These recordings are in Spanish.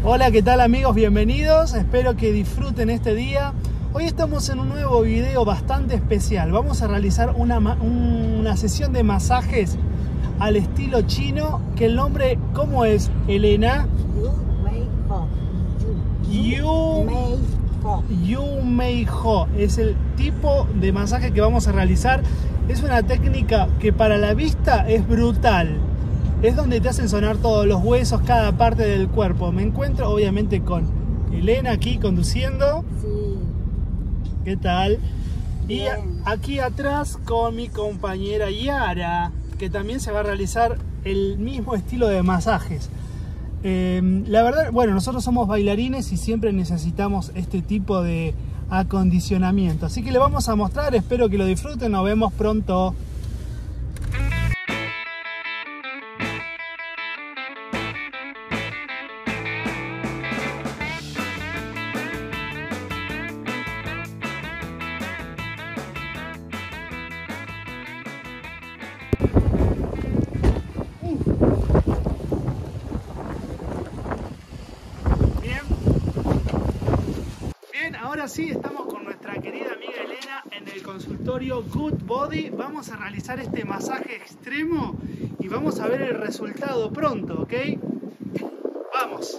Hola, ¿qué tal amigos? Bienvenidos, espero que disfruten este día. Hoy estamos en un nuevo video bastante especial. Vamos a realizar una sesión de masajes al estilo chino, que el nombre, ¿cómo es, Elena? Yu Mei Ho es el tipo de masaje que vamos a realizar. Es una técnica que para la vista es brutal. Es donde te hacen sonar todos los huesos, cada parte del cuerpo. Me encuentro obviamente con Elena aquí conduciendo. Sí. ¿Qué tal? Bien. Y aquí atrás con mi compañera Yara, que también se va a realizar el mismo estilo de masajes. La verdad, bueno, nosotros somos bailarines y siempre necesitamos este tipo de acondicionamiento. Así que le vamos a mostrar, espero que lo disfruten, nos vemos pronto. Ahora sí, estamos con nuestra querida amiga Elena en el consultorio Good Body. Vamos a realizar este masaje extremo y vamos a ver el resultado pronto, ¿ok? Vamos.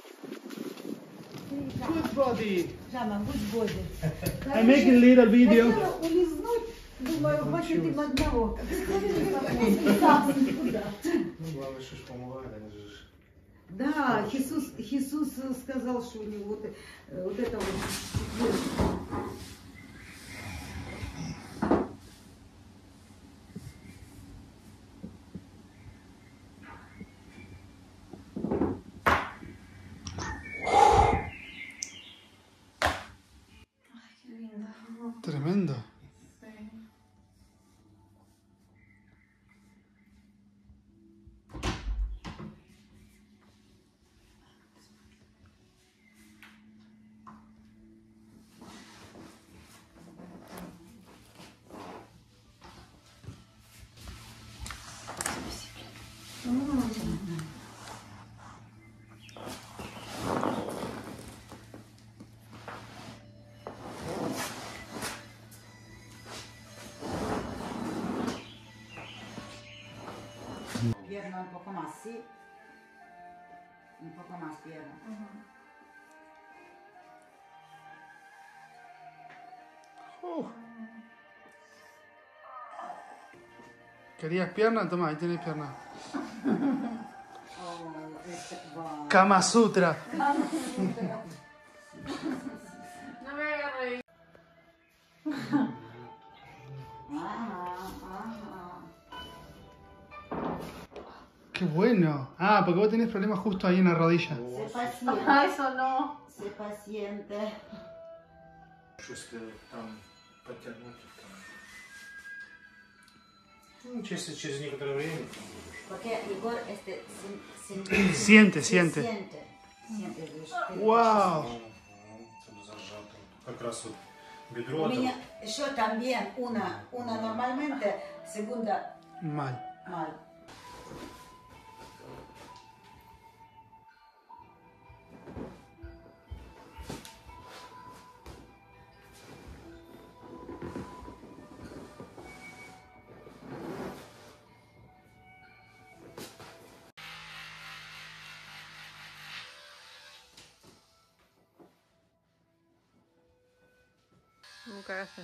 Good Body. Good Body. I'm making a little video. Думаю, хватит им одного. Главное, что ж помогает, они же... Да, Иисус сказал, что у него вот это вот. Tremendo. Pierna un poco más, sí. Un poco más pierna. ¿Querías pierna? Toma, ahí tenés pierna. Va. Kama Sutra. No me agarré. Qué bueno. Ah, porque vos tenés problemas justo ahí en la rodilla. Sé paciente. Ah, eso no. Sé paciente. Если там подтянуть, там... через некоторое время. Porque Igor Siente. Siente. Wow. Зажато. Как раз вот бедро. У меня еще también una normalmente, segunda Mal. mal. Me cagaste.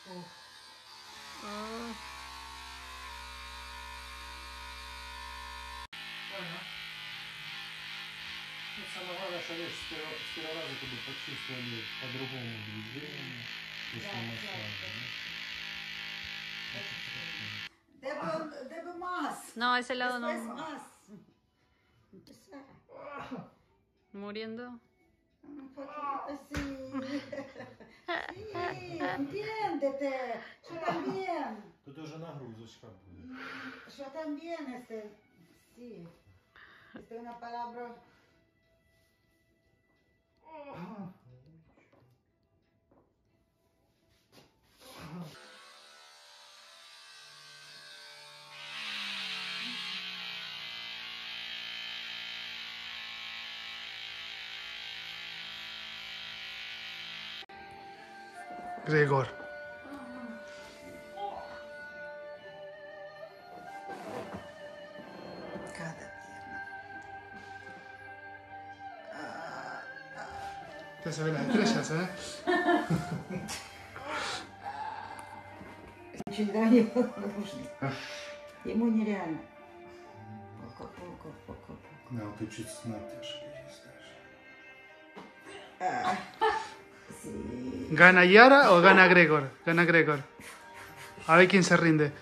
Ну, самое главное, что видишь, с первого раза как бы почувствовали по-другому движение, если массаж, Debe más. No, ese lado Después no. más. Empezar. Muriendo. Un poquito así. Sí, entiéndete. Yo también. Тут уже нагрузочка будет. Yo también, sí. Es una palabra. Gregor. Cada pierna. Ya se ven las estrellas, ¿eh? Чуть дальше ушли. Ему нереально. Поко. Да, вот ты чуть с натяжкой есть даже. Sí. ¿Gana Yara o gana Gregor? Gana Gregor. A ver quién se rinde.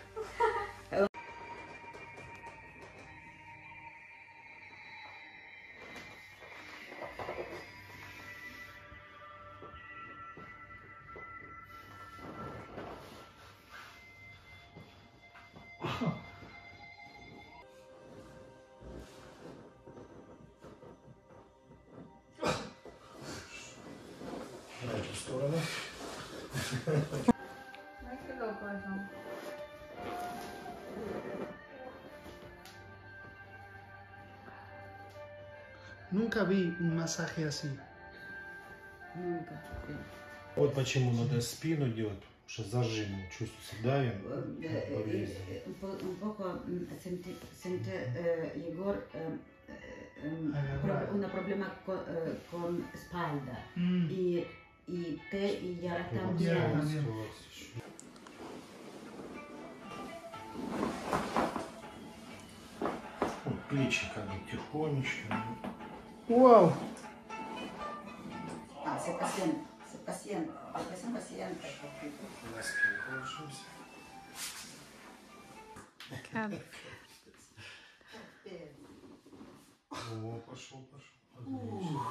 На эту сторону. Ay, qué loco eso. Nunca vi un masaje así. Нunca. Вот почему надо спину делать, потому что зажим, чувствуется, давим, болезнь. Un poco sente Егор un problema con espalda. Y te y Yara también. Вот плечи как бы тихонечко. ¡Wow! Ah, se paciente. Носки ложимся. Claro. О, пошел. Отлично.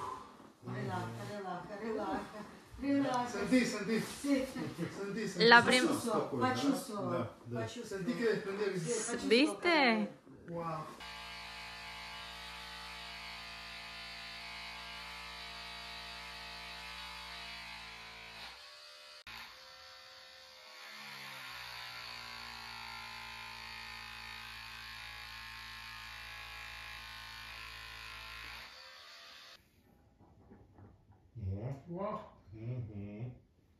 Relaja. Sentí. Sí. Sentí. La Почувствовал. Да. Sentí que desprendía. ¿Viste? ¡Wow! Ну, ¡Wow! угу.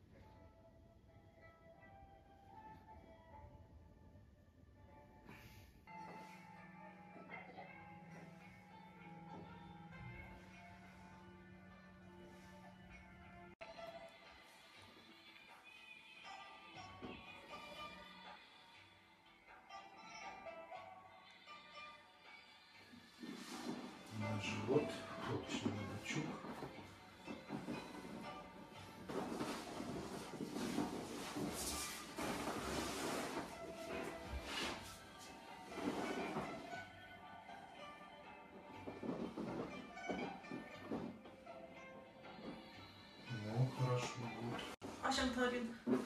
На живот, точно надо чук. Ну, хорошо будет. Akşam tarihim.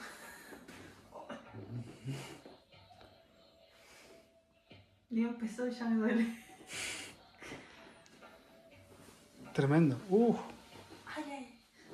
Digo, empezó y ya me duele. Tremendo. Ay.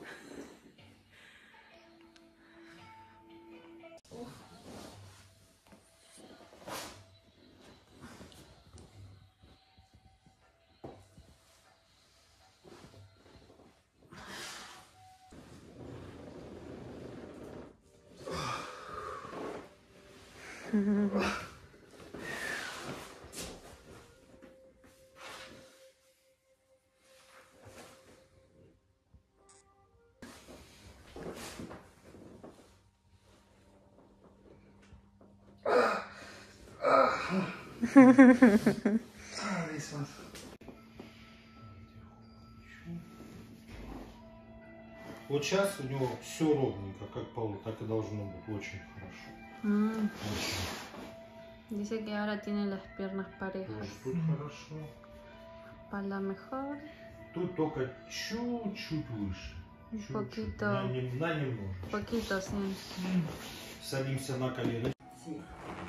Вот сейчас у него все ровненько, как полу, так и должно быть. Очень хорошо. Очень. Dice que ahora tiene las piernas parejas. Тоже тут хорошо. Espalda mejor. Тут только чуть-чуть выше. Чуть-чуть. Poquito. На немножко. Poquito, sí. Садимся на колено. Sí.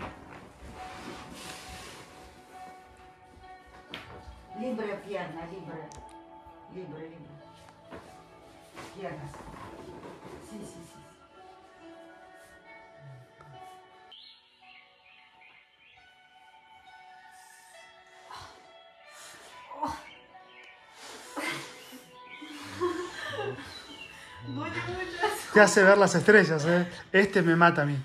Libre pierna, libre. Piernas. Sí. Duele mucho eso. Te hace ver las estrellas, ¿eh? Este me mata a mí.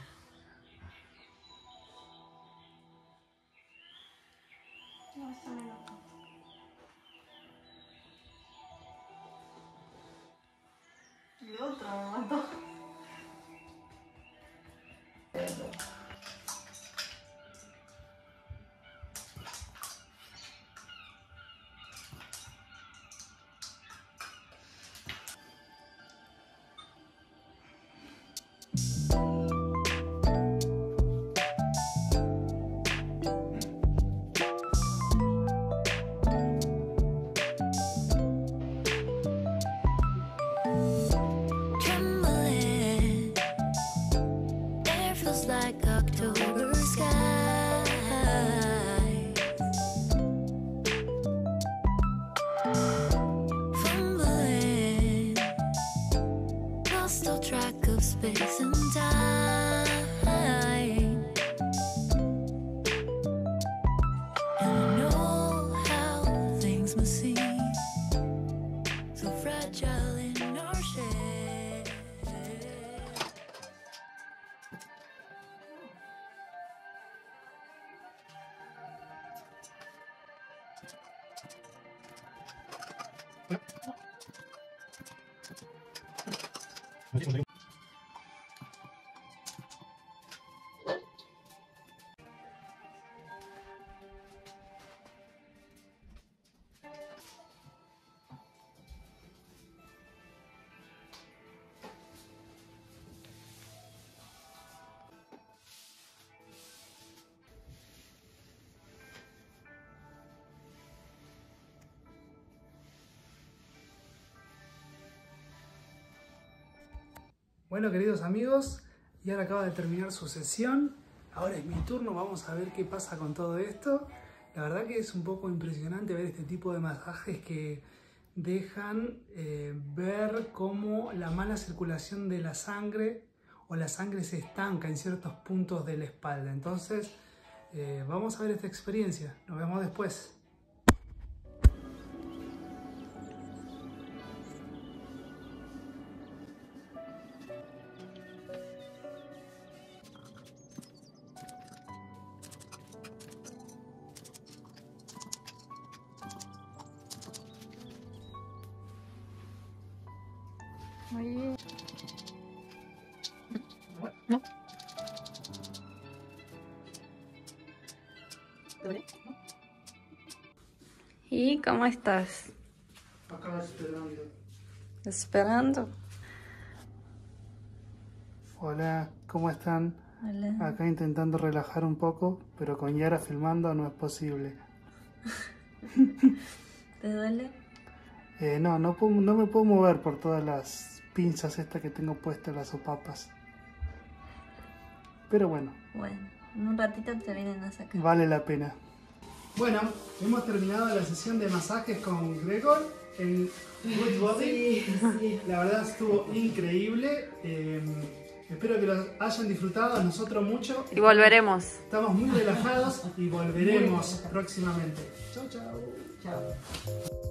Y otro me mató. Like October skies, fumbling, lost all track of space and time. And I know how things must seem so fragile in our shade. Bueno, queridos amigos, y ahora acaba de terminar su sesión. Ahora es mi turno, vamos a ver qué pasa con todo esto. La verdad que es un poco impresionante ver este tipo de masajes que dejan ver cómo la mala circulación de la sangre o la sangre se estanca en ciertos puntos de la espalda. Entonces, vamos a ver esta experiencia. Nos vemos después. Oye. ¿Y cómo estás? Acá esperando. ¿Esperando? Hola, ¿cómo están? Hola. Acá intentando relajar un poco, pero con Yara filmando no es posible. ¿Te duele? No me puedo mover por todas las pinzas estas que tengo puestas en las sopapas. Pero bueno. Bueno, en un ratito te vienen a sacar. Vale la pena. Bueno, hemos terminado la sesión de masajes con Gregor en Good Body. Sí. La verdad estuvo increíble. Espero que lo hayan disfrutado, nosotros mucho. Y volveremos. Estamos muy relajados y volveremos próximamente. Chau, chau. Chao.